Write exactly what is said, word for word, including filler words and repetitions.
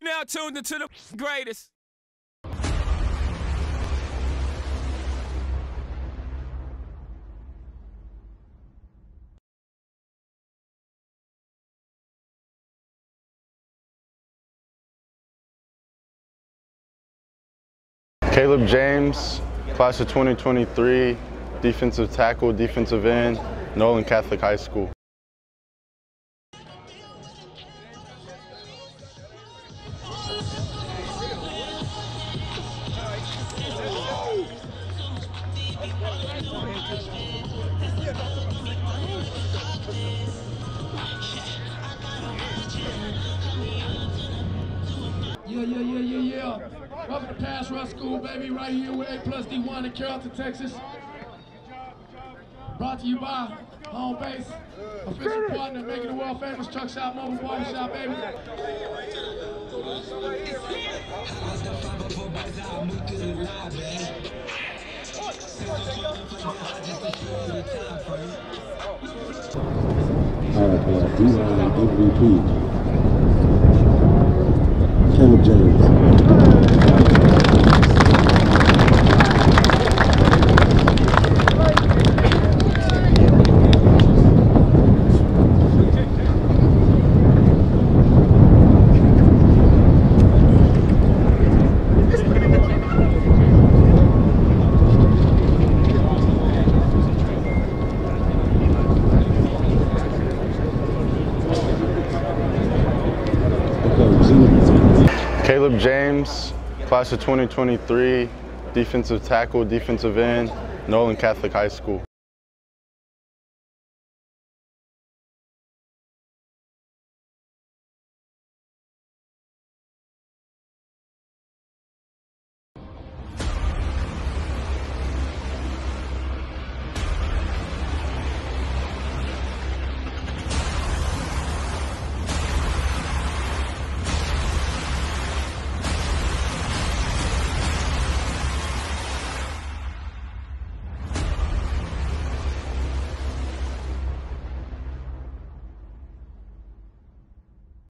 Now tuned into the greatest. Kaleb James, class of twenty twenty-three, defensive tackle, defensive end, Nolan Catholic High School. Yeah, yeah, yeah, yeah, yeah. Welcome to Pass Rush School, baby, right here with A plus D one in Carrollton, Texas. Brought to you by Home Base, official partner, making the world famous Truck Shop, Mobile Barber Shop, baby. Uh, D one M V P. Kaleb James. Kaleb James, class of twenty twenty-three, defensive tackle, defensive end, Nolan Catholic High School.